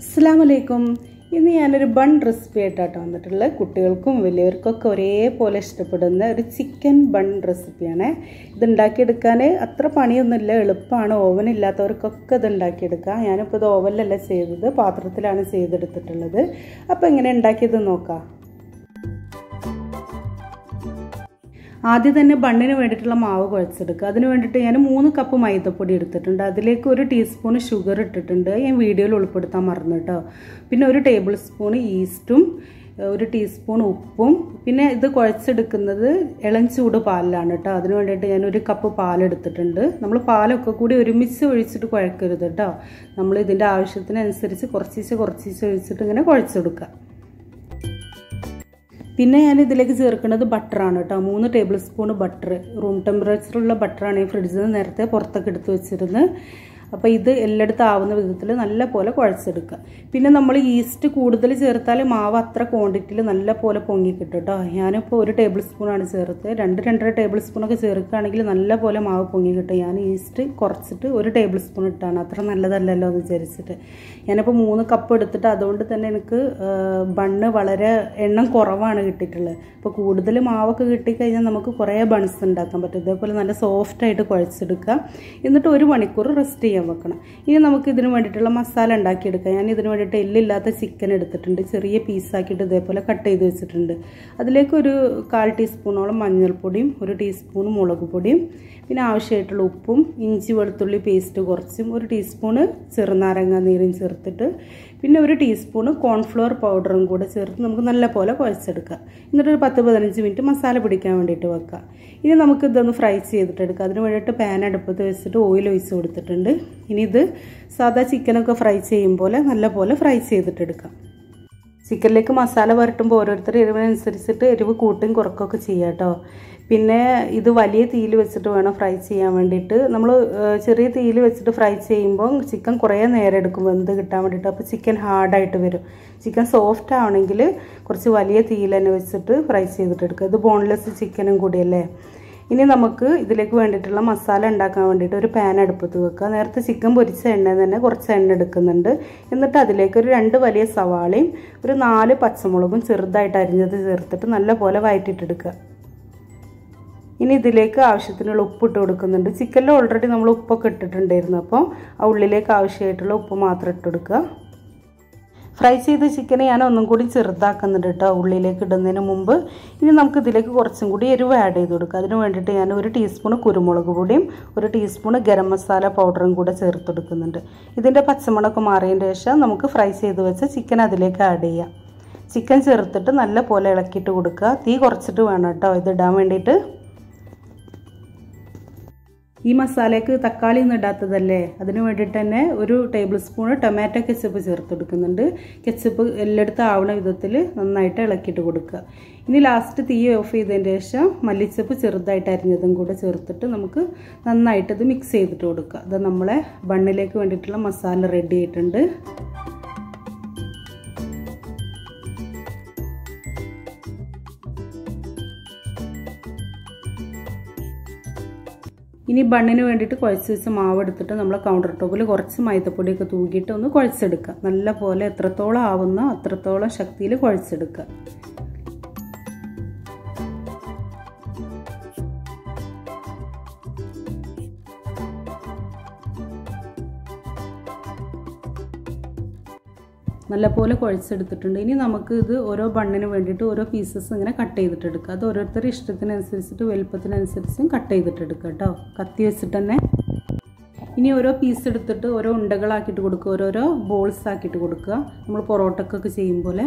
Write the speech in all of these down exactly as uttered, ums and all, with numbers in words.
അസ്സലാമലൈക്കും. ഇന്ന് ഞാനൊരു ബൺ റെസിപ്പി ആയിട്ടാണ് വന്നിട്ടുള്ളത്. കുട്ടികൾക്കും വലിയവർക്കൊക്കെ ഒരേപോലെ ഇഷ്ടപ്പെടുന്ന ഒരു ചിക്കൻ ബൺ റെസിപ്പിയാണ്. ഇത് ഉണ്ടാക്കിയെടുക്കാൻ അത്ര പണിയൊന്നുമില്ല, എളുപ്പമാണ്. ഓവൻ ഇല്ലാത്തവർക്കൊക്കെ ഇത് ഉണ്ടാക്കിയെടുക്കാം. ഞാനിപ്പോൾ ഇത് ഓവനിലല്ല ചെയ്തത്, പാത്രത്തിലാണ് ചെയ്തെടുത്തിട്ടുള്ളത്. അപ്പോൾ എങ്ങനെ ഉണ്ടാക്കിയത് നോക്കാം. ആദ്യം തന്നെ ബണ്ണിന് വേണ്ടിയിട്ടുള്ള മാവ് കുഴച്ചെടുക്കുക. അതിന് വേണ്ടിയിട്ട് ഞാൻ മൂന്ന് കപ്പ് മൈദപ്പൊടി എടുത്തിട്ടുണ്ട്. അതിലേക്ക് ഒരു ടീസ്പൂൺ ഷുഗർ ഇട്ടിട്ടുണ്ട്. ഞാൻ വീഡിയോയിൽ ഉൾപ്പെടുത്താൻ മറന്നു കേട്ടോ. പിന്നെ ഒരു ടേബിൾ സ്പൂൺ ഈസ്റ്റും ഒരു ടീസ്പൂൺ ഉപ്പും. പിന്നെ ഇത് കുഴച്ചെടുക്കുന്നത് ഇളം ചൂട് പാലിലാണ് കേട്ടോ. അതിന് വേണ്ടിയിട്ട് ഞാൻ ഒരു കപ്പ് പാലെടുത്തിട്ടുണ്ട്. നമ്മൾ പാലൊക്കെ കൂടി ഒരുമിച്ച് ഒഴിച്ചിട്ട് കുഴക്കരുത് കേട്ടോ. നമ്മൾ ഇതിൻ്റെ ആവശ്യത്തിനനുസരിച്ച് കുറച്ചിച്ച് കുറച്ചിച്ച് ഒഴിച്ചിട്ട് ഇങ്ങനെ കുഴച്ചെടുക്കുക. പിന്നെ ഞാൻ ഇതിലേക്ക് ചേർക്കുന്നത് ബട്ടറാണ് കേട്ടോ. മൂന്ന് ടേബിൾ സ്പൂൺ ബട്ടർ, റൂം ടെമ്പറേച്ചറുള്ള ബട്ടറാണ്. ഈ ഫ്രിഡ്ജിൽ നിന്ന് നേരത്തെ പുറത്തൊക്കെ എടുത്ത് വെച്ചിരുന്നത്. അപ്പോൾ ഇത് എല്ലായിടത്തും ആവുന്ന വിധത്തിൽ നല്ല പോലെ കുഴച്ചെടുക്കുക. പിന്നെ നമ്മൾ ഈസ്റ്റ് കൂടുതൽ ചേർത്താൽ മാവ് അത്ര ക്വാണ്ടിറ്റിയിൽ നല്ല പോലെ പൊങ്ങി കിട്ടും കേട്ടോ. ഞാനിപ്പോൾ ഒരു ടേബിൾ സ്പൂണാണ് ചേർത്ത്. രണ്ട് രണ്ടര ടേബിൾ സ്പൂണൊക്കെ ചേർക്കുകയാണെങ്കിൽ നല്ല പോലെ മാവ് പൊങ്ങി കിട്ടും. ഞാൻ ഈസ്റ്റ് കുറച്ചിട്ട് ഒരു ടേബിൾ സ്പൂൺ ഇട്ടാണ്, അത്ര നല്ലതല്ലല്ലോ എന്ന് വിചാരിച്ചിട്ട്. ഞാനിപ്പോൾ മൂന്ന് കപ്പ് എടുത്തിട്ട് അതുകൊണ്ട് തന്നെ എനിക്ക് ബണ്ണ് വളരെ എണ്ണം കുറവാണ് കിട്ടിയിട്ടുള്ളത്. അപ്പോൾ കൂടുതൽ മാവൊക്കെ കിട്ടിക്കഴിഞ്ഞാൽ നമുക്ക് കുറേ ബൺസ് ഉണ്ടാക്കാൻ പറ്റും. ഇതേപോലെ നല്ല സോഫ്റ്റായിട്ട് കുഴച്ചെടുക്കുക. എന്നിട്ട് ഒരു മണിക്കൂർ റെസ്റ്റ് ചെയ്യാൻ വെക്കണം. ഇനി നമുക്ക് ഇതിന് വേണ്ടിയിട്ടുള്ള മസാല ഉണ്ടാക്കിയെടുക്കാം. ഞാൻ ഇതിന് വേണ്ടിയിട്ട് എല്ലില്ലാത്ത ചിക്കൻ എടുത്തിട്ടുണ്ട്. ചെറിയ പീസാക്കിയിട്ട് ഇതേപോലെ കട്ട് ചെയ്ത് വെച്ചിട്ടുണ്ട്. അതിലേക്ക് ഒരു കാൽ ടീസ്പൂണോളം മഞ്ഞൾപ്പൊടിയും ഒരു ടീസ്പൂൺ മുളക് പൊടിയും പിന്നെ ആവശ്യമായിട്ടുള്ള ഉപ്പും ഇഞ്ചി വെളുത്തുള്ളി പേസ്റ്റ് കുറച്ചും ഒരു ടീസ്പൂണ് ചെറുനാരങ്ങ നീരും ചേർത്തിട്ട് പിന്നെ ഒരു ടീസ്പൂണ് കോൺഫ്ലോർ പൗഡറും കൂടെ ചേർത്ത് നമുക്ക് നല്ല പോലെ കുഴച്ചെടുക്കാം. എന്നിട്ടൊരു പത്ത് പതിനഞ്ച് മിനിറ്റ് മസാല പിടിക്കാൻ വേണ്ടിയിട്ട് വെക്കാം. ഇനി നമുക്ക് ഇതൊന്ന് ഫ്രൈ ചെയ്തിട്ടെടുക്കാം. അതിന് വേണ്ടിയിട്ട് പാൻ അടുപ്പത്ത് വെച്ചിട്ട് ഓയിൽ ഒഴിച്ച് കൊടുത്തിട്ടുണ്ട്. ഇനി ഇത് സാധാ ചിക്കനൊക്കെ ഫ്രൈ ചെയ്യും പോലെ നല്ല പോലെ ഫ്രൈ ചെയ്തിട്ടെടുക്കാം. ചിക്കനിലേക്ക് മസാല പുരട്ടുമ്പോൾ ഓരോരുത്തർ എരിവിനനുസരിച്ചിട്ട് എരിവ് കൂട്ടും കുറക്കൊക്കെ ചെയ്യാം കേട്ടോ. പിന്നെ ഇത് വലിയ തീയിൽ വെച്ചിട്ട് വേണം ഫ്രൈ ചെയ്യാൻ വേണ്ടിയിട്ട്. നമ്മൾ ചെറിയ തീയിൽ വെച്ചിട്ട് ഫ്രൈ ചെയ്യുമ്പോൾ ചിക്കൻ കുറേ നേരം എടുക്കും വെന്ത് കിട്ടാൻ വേണ്ടിയിട്ട്. അപ്പോൾ ചിക്കൻ ഹാർഡായിട്ട് വരും. ചിക്കൻ സോഫ്റ്റ് ആവണമെങ്കിൽ കുറച്ച് വലിയ തീയിൽ തന്നെ വെച്ചിട്ട് ഫ്രൈ ചെയ്തിട്ട് എടുക്കുക. ഇത് ബോൺലെസ് ചിക്കനും കൂടിയല്ലേ. ഇനി നമുക്ക് ഇതിലേക്ക് വേണ്ടിയിട്ടുള്ള മസാല ഉണ്ടാക്കാൻ വേണ്ടിയിട്ട് ഒരു പാൻ അടുപ്പത്ത് വെക്കുക. നേരത്തെ ചിക്കൻ പൊരിച്ച എണ്ണ തന്നെ കുറച്ച് എണ്ണ എടുക്കുന്നുണ്ട്. എന്നിട്ട് അതിലേക്ക് ഒരു രണ്ട് വലിയ സവാളയും ഒരു നാല് പച്ചമുളകും ചെറുതായിട്ട് അരിഞ്ഞത് ചേർത്തിട്ട് നല്ല പോലെ വഴറ്റിയിട്ടെടുക്കുക. ഇനി ഇതിലേക്ക് ആവശ്യത്തിനുള്ള ഉപ്പിട്ട് കൊടുക്കുന്നുണ്ട്. ചിക്കനിൽ ഓൾറെഡി നമ്മൾ ഉപ്പൊക്കെ ഇട്ടിട്ടുണ്ടായിരുന്നു. അപ്പോൾ ആ ഉള്ളിലേക്ക് ആവശ്യമായിട്ടുള്ള ഉപ്പ് മാത്രം ഇട്ട് കൊടുക്കുക. ഫ്രൈ ചെയ്ത ചിക്കനെ ഞാൻ ഒന്നും കൂടി ചെറുതാക്കുന്നുണ്ട് കേട്ടോ ഉള്ളിലേക്ക് ഇടുന്നതിന് മുമ്പ്. ഇനി നമുക്ക് ഇതിലേക്ക് കുറച്ചും കൂടി എരിവ് ആഡ് ചെയ്ത് കൊടുക്കുക. അതിന് വേണ്ടിയിട്ട് ഞാൻ ഒരു ടീസ്പൂൺ കുരുമുളക് പൊടിയും ഒരു ടീസ്പൂൺ ഗരം മസാല പൗഡറും കൂടെ ചേർത്ത് കൊടുക്കുന്നുണ്ട്. ഇതിൻ്റെ പച്ചമുളക് മാറിയതിന് ശേഷം നമുക്ക് ഫ്രൈ ചെയ്ത് വെച്ച ചിക്കൻ അതിലേക്ക് ആഡ് ചെയ്യാം. ചിക്കൻ ചേർത്തിട്ട് നല്ല പോലെ ഇളക്കിയിട്ട് കൊടുക്കുക. തീ കുറച്ചിട്ട് വേണം കേട്ടോ ഇതിടാൻ വേണ്ടിയിട്ട്. ഈ മസാലയ്ക്ക് തക്കാളി ഒന്നും ഇടാത്തതല്ലേ, അതിന് വേണ്ടിയിട്ട് തന്നെ ഒരു ടേബിൾ സ്പൂൺ ടൊമാറ്റോ കെച്ചപ്പ് ചേർത്ത് കൊടുക്കുന്നുണ്ട്. കെച്ചപ്പ് എല്ലായിടത്തും ആവുന്ന വിധത്തിൽ നന്നായിട്ട് ഇളക്കിയിട്ട് കൊടുക്കുക. ഇനി ലാസ്റ്റ് തീ ഓഫ് ചെയ്തതിന് ശേഷം മല്ലിച്ചപ്പ് ചെറുതായിട്ട് അരിഞ്ഞതും കൂടെ ചേർത്തിട്ട് നമുക്ക് നന്നായിട്ട് ഇത് മിക്സ് ചെയ്തിട്ട് കൊടുക്കുക. അത് നമ്മളെ ബണ്ണിലേക്ക് വേണ്ടിയിട്ടുള്ള മസാല റെഡി ആയിട്ടുണ്ട്. ഇനി ബണ്ണിന് വേണ്ടിയിട്ട് കുഴച്ച് വെച്ച മാവ് എടുത്തിട്ട് നമ്മൾ കൗണ്ടർ ടോപ്പിൽ കുറച്ച് മൈദപ്പൊടിയൊക്കെ തൂക്കിയിട്ട് ഒന്ന് കുഴച്ചെടുക്കുക. നല്ല പോലെ എത്രത്തോളം ആവുന്ന അത്രത്തോളം ശക്തിയിൽ കുഴച്ചെടുക്കുക. നല്ല പോലെ കുഴച്ചെടുത്തിട്ടുണ്ട്. ഇനി നമുക്ക് ഇത് ഓരോ ബണ്ണിന് വേണ്ടിയിട്ട് ഓരോ പീസസ് ഇങ്ങനെ കട്ട് ചെയ്തിട്ടെടുക്കുക. അത് ഓരോരുത്തരുടെ ഇഷ്ടത്തിനനുസരിച്ചിട്ട് വലുപ്പത്തിനനുസരിച്ചും കട്ട് ചെയ്തിട്ടെടുക്കുക കേട്ടോ, കത്തി വെച്ചിട്ട് തന്നെ. ഇനി ഓരോ പീസ് എടുത്തിട്ട് ഓരോ ഉണ്ടകളാക്കിയിട്ട് കൊടുക്കുക, ഓരോരോ ബോൾസ് ആക്കിയിട്ട് കൊടുക്കുക. നമ്മൾ പൊറോട്ടക്കൊക്കെ ചെയ്യും പോലെ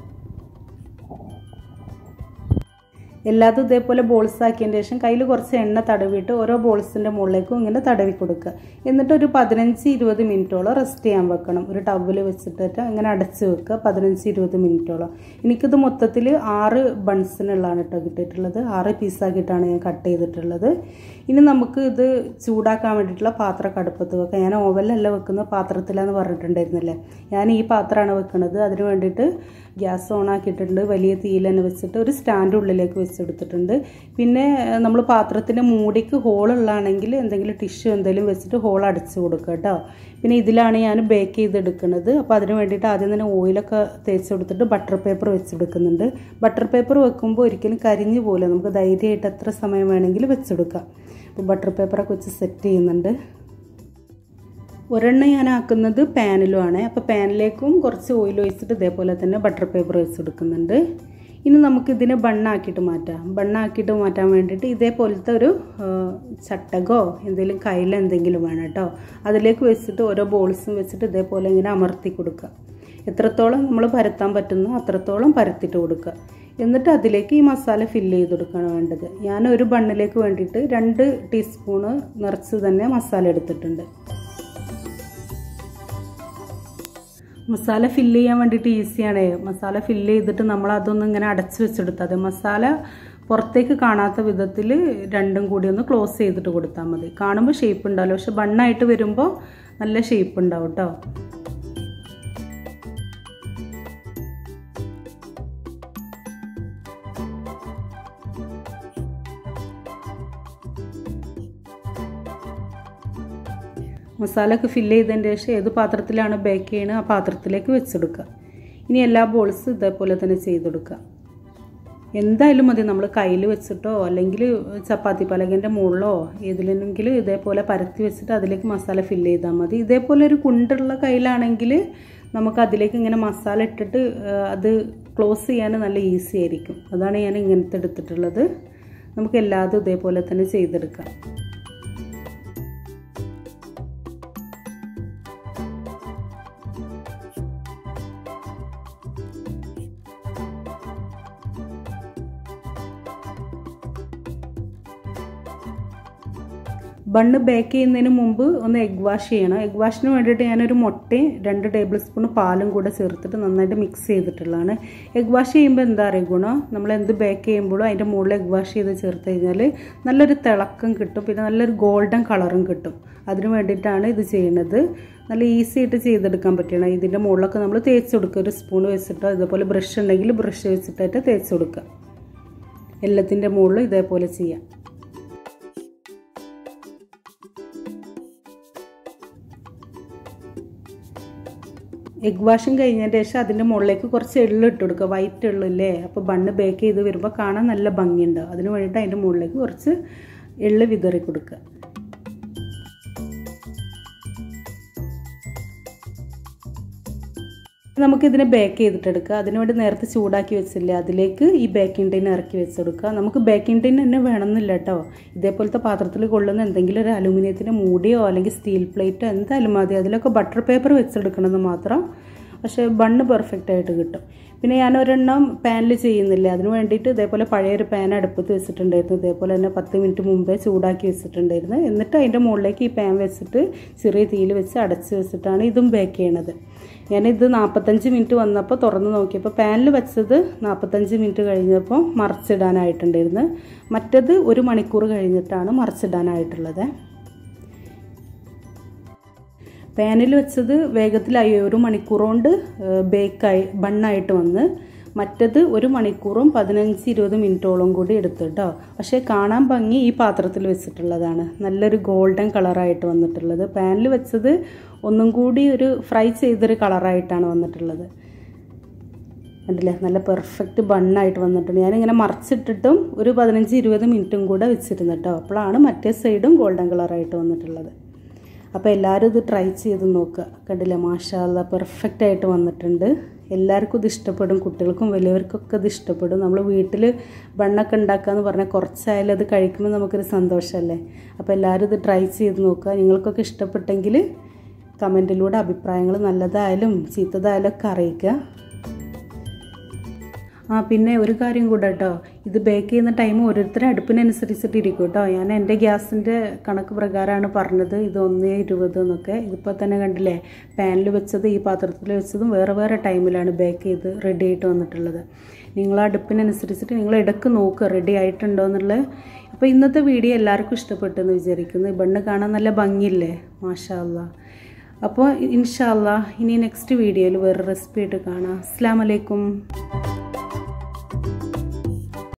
എല്ലാതും ഇതേപോലെ ബോൾസ് ആക്കിയതിന് ശേഷം കയ്യിൽ കുറച്ച് എണ്ണ തടവിയിട്ട് ഓരോ ബോൾസിൻ്റെ മുകളിലേക്കും ഇങ്ങനെ തടവി കൊടുക്കുക. എന്നിട്ട് ഒരു പതിനഞ്ച് ഇരുപത് മിനിറ്റോളം റെസ്റ്റ് ചെയ്യാൻ വെക്കണം. ഒരു ടവ്വിൽ വെച്ചിട്ട് ഇങ്ങനെ അടച്ച് വെക്കുക പതിനഞ്ച് ഇരുപത് മിനിറ്റോളം. എനിക്കിത് മൊത്തത്തിൽ ആറ് ബൺസിനുള്ളതാണ് കേട്ടോ കിട്ടിയിട്ടുള്ളത്. ആറ് പീസാക്കിയിട്ടാണ് ഞാൻ കട്ട് ചെയ്തിട്ടുള്ളത്. ഇനി നമുക്ക് ഇത് ചൂടാക്കാൻ വേണ്ടിയിട്ടുള്ള പാത്രമൊക്കെ അടുപ്പത്ത് വെക്കാം. ഞാൻ ഓവനിലല്ല വെക്കുന്ന പാത്രത്തിലാന്ന് പറഞ്ഞിട്ടുണ്ടായിരുന്നില്ലേ, ഞാൻ ഈ പാത്രമാണ് വെക്കുന്നത്. അതിന് വേണ്ടിയിട്ട് ഗ്യാസ് ഓൺ ആക്കിയിട്ടുണ്ട്. വലിയ തീയിൽ തന്നെ വെച്ചിട്ട് ഒരു സ്റ്റാൻഡ് ഉള്ളിലേക്ക് വെച്ചെടുത്തിട്ടുണ്ട്. പിന്നെ നമ്മൾ പാത്രത്തിൻ്റെ മൂടിക്ക് ഹോളുള്ളതാണെങ്കിൽ എന്തെങ്കിലും ടിഷ്യൂ എന്തെങ്കിലും വെച്ചിട്ട് ഹോൾ അടച്ചു കൊടുക്കുക കേട്ടോ. പിന്നെ ഇതിലാണ് ഞാൻ ബേക്ക് ചെയ്തെടുക്കുന്നത്. അപ്പോൾ അതിന് വേണ്ടിയിട്ട് ആദ്യം തന്നെ ഓയിലൊക്കെ തേച്ച് കൊടുത്തിട്ട് ബട്ടർ പേപ്പർ വെച്ചെടുക്കുന്നുണ്ട്. ബട്ടർ പേപ്പർ വെക്കുമ്പോൾ ഒരിക്കലും കരിഞ്ഞു പോലെ നമുക്ക് ധൈര്യമായിട്ട് എത്ര സമയം വേണമെങ്കിലും വെച്ചെടുക്കാം. അപ്പോൾ ബട്ടർ പേപ്പറൊക്കെ വെച്ച് സെറ്റ് ചെയ്യുന്നുണ്ട്. ഒരെണ്ണം ഞാൻ ആക്കുന്നത് പാനിലുമാണ്. അപ്പോൾ പാനിലേക്കും കുറച്ച് ഓയിൽ ഒഴിച്ചിട്ട് ഇതേപോലെ തന്നെ ബട്ടർ പേപ്പർ വെച്ചെടുക്കുന്നുണ്ട്. ഇനി നമുക്കിതിനെ ബണ്ണാക്കിയിട്ട് മാറ്റാം. ബണ്ണാക്കിയിട്ട് മാറ്റാൻ വേണ്ടിയിട്ട് ഇതേപോലത്തെ ഒരു ചട്ടകോ എന്തെങ്കിലും കയ്യിൽ എന്തെങ്കിലും വേണം കേട്ടോ. അതിലേക്ക് വെച്ചിട്ട് ഓരോ ബോൾസും വെച്ചിട്ട് ഇതേപോലെ ഇങ്ങനെ അമർത്തി കൊടുക്കുക. എത്രത്തോളം നമ്മൾ പരത്താൻ പറ്റുന്നോ അത്രത്തോളം പരത്തിയിട്ട് കൊടുക്കുക. എന്നിട്ട് അതിലേക്ക് ഈ മസാല ഫില്ല് ചെയ്ത് കൊടുക്കുകയാണ് വേണ്ടത്. ഞാൻ ഒരു ബണ്ണിലേക്ക് വേണ്ടിയിട്ട് രണ്ട് ടീസ്പൂണ് നിറച്ച് തന്നെ മസാല എടുത്തിട്ടുണ്ട്. മസാല ഫില്ല് ചെയ്യാൻ വേണ്ടിയിട്ട് ഈസിയാണ്. മസാല ഫില്ല് ചെയ്തിട്ട് നമ്മൾ അതൊന്നും ഇങ്ങനെ അടച്ചു വെച്ചെടുത്താൽ മതി. മസാല പുറത്തേക്ക് കാണാത്ത വിധത്തിൽ രണ്ടും കൂടി ഒന്ന് ക്ലോസ് ചെയ്തിട്ട് കൊടുത്താൽ മതി. കാണുമ്പോൾ ഷേപ്പ് ഉണ്ടാവില്ല, പക്ഷെ ബണ്ണായിട്ട് വരുമ്പോൾ നല്ല ഷേപ്പ് ഉണ്ടാവും കേട്ടോ. മസാല ഒക്കെ ഫില്ല് ചെയ്തതിന് ശേഷം ഏത് പാത്രത്തിലാണ് ബേക്ക് ചെയ്യുന്നത് ആ പാത്രത്തിലേക്ക് വെച്ചെടുക്കുക. ഇനി എല്ലാ ബോൾസും ഇതേപോലെ തന്നെ ചെയ്തെടുക്കുക. എന്തായാലും മതി, നമ്മൾ കയ്യിൽ വെച്ചിട്ടോ അല്ലെങ്കിൽ ചപ്പാത്തി പലകേൻ്റെ മുകളിലോ ഏതിലെങ്കിലും ഇതേപോലെ പരത്തി വെച്ചിട്ട് അതിലേക്ക് മസാല ഫില്ല് ചെയ്താൽ മതി. ഇതേപോലെ ഒരു കുണ്ടുള്ള കയ്യിലാണെങ്കിൽ നമുക്ക് അതിലേക്ക് ഇങ്ങനെ മസാല ഇട്ടിട്ട് അത് ക്ലോസ് ചെയ്യാൻ നല്ല ഈസി ആയിരിക്കും. അതാണ് ഞാൻ ഇങ്ങനത്തെ എടുത്തിട്ടുള്ളത്. നമുക്ക് എല്ലാതും ഇതേപോലെ തന്നെ ചെയ്തെടുക്കാം. ബണ്ണ് ബേക്ക് ചെയ്യുന്നതിന് മുമ്പ് ഒന്ന് എഗ് വാഷ് ചെയ്യണം. എഗ് വാഷിന് വേണ്ടിയിട്ട് ഞാനൊരു മുട്ടയും രണ്ട് ടേബിൾ സ്പൂൺ പാലും കൂടെ ചേർത്തിട്ട് നന്നായിട്ട് മിക്സ് ചെയ്തിട്ടുള്ളതാണ്. എഗ് വാഷ് ചെയ്യുമ്പോൾ എന്താ പറയുക ഗുണം, നമ്മൾ എന്ത് ബേക്ക് ചെയ്യുമ്പോഴും അതിൻ്റെ മുകളിൽ എഗ് വാഷ് ചെയ്ത് ചേർത്ത് കഴിഞ്ഞാൽ നല്ലൊരു തിളക്കം കിട്ടും, പിന്നെ നല്ലൊരു ഗോൾഡൻ കളറും കിട്ടും. അതിന് വേണ്ടിയിട്ടാണ് ഇത് ചെയ്യുന്നത്. നല്ല ഈസി ആയിട്ട് ചെയ്തെടുക്കാൻ പറ്റണം. ഇതിൻ്റെ മുകളിലൊക്കെ നമ്മൾ തേച്ച് കൊടുക്കുക. ഒരു സ്പൂൺ വെച്ചിട്ടോ ഇതേപോലെ ബ്രഷ് ഉണ്ടെങ്കിൽ ബ്രഷ് വെച്ചിട്ടായിട്ട് തേച്ച് കൊടുക്കുക. എല്ലാത്തിൻ്റെ മുകളിൽ ഇതേപോലെ ചെയ്യാം. എഗ് വാഷിങ് കഴിഞ്ഞതിന് ശേഷം അതിൻ്റെ മുകളിലേക്ക് കുറച്ച് എള്ള് ഇട്ട് കൊടുക്കുക. വൈറ്റ് എള്ളില്ലേ, അപ്പോൾ ബണ്ണ് ബേക്ക് ചെയ്ത് വരുമ്പോൾ കാണാൻ നല്ല ഭംഗിയുണ്ടാവും. അതിന് വേണ്ടിയിട്ട് അതിൻ്റെ മുകളിലേക്ക് കുറച്ച് എള്ള് വിതറി കൊടുക്കുക. നമുക്കിതിനെ ബേക്ക് ചെയ്തിട്ടെടുക്കുക. അതിനുവേണ്ടി നേരത്തെ ചൂടാക്കി വെച്ചില്ലേ അതിലേക്ക് ഈ ബേക്കിംഗ് ടിൻ ഇറക്കി വെച്ചെടുക്കുക. നമുക്ക് ബേക്കിംഗ് ടിൻ തന്നെ വേണമെന്നില്ല കേട്ടോ. ഇതേപോലത്തെ പാത്രത്തിൽ കൊള്ളുന്ന എന്തെങ്കിലും ഒരു അലുമിനിയത്തിൻ്റെ മൂടിയോ അല്ലെങ്കിൽ സ്റ്റീൽ പ്ലേറ്റോ എന്തായാലും മതി. അതിലൊക്കെ ബട്ടർ പേപ്പർ വെച്ചെടുക്കണമെന്ന് മാത്രം. പക്ഷേ ബണ്ണ് പെർഫെക്റ്റ് ആയിട്ട് കിട്ടും. പിന്നെ ഞാൻ ഒരെണ്ണം പാനിൽ ചെയ്യുന്നില്ല. അതിന് വേണ്ടിയിട്ട് ഇതേപോലെ പഴയൊരു പാൻ അടുപ്പത്ത് വെച്ചിട്ടുണ്ടായിരുന്നു. ഇതേപോലെ തന്നെ പത്ത് മിനിറ്റ് മുമ്പേ ചൂടാക്കി വെച്ചിട്ടുണ്ടായിരുന്നു. എന്നിട്ട് അതിൻ്റെ മുകളിലേക്ക് ഈ പാൻ വെച്ചിട്ട് ചെറിയ തീയിൽ വെച്ച് അടച്ച് വെച്ചിട്ടാണ് ഇതും ബേക്ക് ചെയ്യണത്. ഞാനിത് നാൽപ്പത്തഞ്ച് മിനിറ്റ് വന്നപ്പോൾ തുറന്ന് നോക്കിയപ്പോൾ പാനിൽ വെച്ചത് നാൽപ്പത്തഞ്ച് മിനിറ്റ് കഴിഞ്ഞപ്പോൾ മറിച്ചിടാനായിട്ടുണ്ടായിരുന്നു. മറ്റത് ഒരു മണിക്കൂർ കഴിഞ്ഞിട്ടാണ് മറിച്ചിടാനായിട്ടുള്ളത്. പാനിൽ വെച്ചത് വേഗത്തിലായി, ഒരു മണിക്കൂർ കൊണ്ട് ബേക്കായി ബണ്ണായിട്ട് വന്ന്. മറ്റത് ഒരു മണിക്കൂറും പതിനഞ്ച് ഇരുപത് മിനിറ്റോളം കൂടി എടുത്തു കേട്ടോ. പക്ഷേ കാണാൻ ഭംഗി ഈ പാത്രത്തിൽ വെച്ചിട്ടുള്ളതാണ്. നല്ലൊരു ഗോൾഡൻ കളറായിട്ട് വന്നിട്ടുള്ളത്. പാനിൽ വെച്ചത് ഒന്നും കൂടി ഒരു ഫ്രൈ ചെയ്തൊരു കളറായിട്ടാണ് വന്നിട്ടുള്ളത്. കണ്ടില്ലേ, നല്ല പെർഫെക്റ്റ് ബണ്ണായിട്ട് വന്നിട്ടുണ്ട്. ഞാനിങ്ങനെ മറിച്ചിട്ടിട്ടും ഒരു പതിനഞ്ച് ഇരുപത് മിനിറ്റും കൂടെ വെച്ചിരുന്നു കേട്ടോ. അപ്പോഴാണ് മറ്റേ സൈഡും ഗോൾഡൻ കളറായിട്ട് വന്നിട്ടുള്ളത്. അപ്പോൾ എല്ലാവരും ഇത് ട്രൈ ചെയ്ത് നോക്കുക. കണ്ടില്ലേ, മാഷാ അല്ലാഹ് പെർഫെക്റ്റ് ആയിട്ട് വന്നിട്ടുണ്ട്. എല്ലാവർക്കും ഇത് ഇഷ്ടപ്പെടും, കുട്ടികൾക്കും വലിയവർക്കൊക്കെ ഇത് ഇഷ്ടപ്പെടും. നമ്മൾ വീട്ടിൽ ബണ്ണൊക്കെ ഉണ്ടാക്കുക എന്ന് പറഞ്ഞാൽ കുറച്ചായാലും അത് കഴിക്കുമ്പോൾ നമുക്കൊരു സന്തോഷമല്ലേ. അപ്പോൾ എല്ലാവരും ഇത് ട്രൈ ചെയ്ത് നോക്കുക. നിങ്ങൾക്കൊക്കെ ഇഷ്ടപ്പെട്ടെങ്കിൽ കമൻറ്റിലൂടെ അഭിപ്രായങ്ങൾ നല്ലതായാലും ചീത്തതായാലും ഒക്കെ അറിയിക്കുക. ആ പിന്നെ ഒരു കാര്യം കൂടെ കേട്ടോ, ഇത് ബേക്ക് ചെയ്യുന്ന ടൈം ഓരോരുത്തരും അടുപ്പിനനുസരിച്ചിട്ട് ഇരിക്കും കേട്ടോ. ഞാൻ എൻ്റെ ഗ്യാസിൻ്റെ കണക്ക് പ്രകാരമാണ് പറഞ്ഞത്, ഇത് ഒന്ന് ഇരുപത് എന്നൊക്കെ. ഇതിപ്പോൾ തന്നെ കണ്ടില്ലേ, പാനിൽ വെച്ചത് ഈ പാത്രത്തിൽ വെച്ചതും വേറെ വേറെ ടൈമിലാണ് ബേക്ക് ചെയ്ത് റെഡി ആയിട്ട് വന്നിട്ടുള്ളത്. നിങ്ങൾ അടുപ്പിനനുസരിച്ചിട്ട് നിങ്ങൾ ഇടയ്ക്ക് നോക്കുക റെഡി ആയിട്ടുണ്ടോ എന്നുള്ളത്. അപ്പോൾ ഇന്നത്തെ വീഡിയോ എല്ലാവർക്കും ഇഷ്ടപ്പെട്ടെന്ന് വിചാരിക്കുന്നു. ഈ ബണ്ണ് കാണാൻ നല്ല ഭംഗിയില്ലേ, മാഷാ അല്ലാഹ്. അപ്പോൾ ഇൻഷാ അല്ലാഹ് ഇനി നെക്സ്റ്റ് വീഡിയോയിൽ വേറെ റെസിപ്പി ആയിട്ട് കാണാം. അസ്സലാമു അലൈക്കും.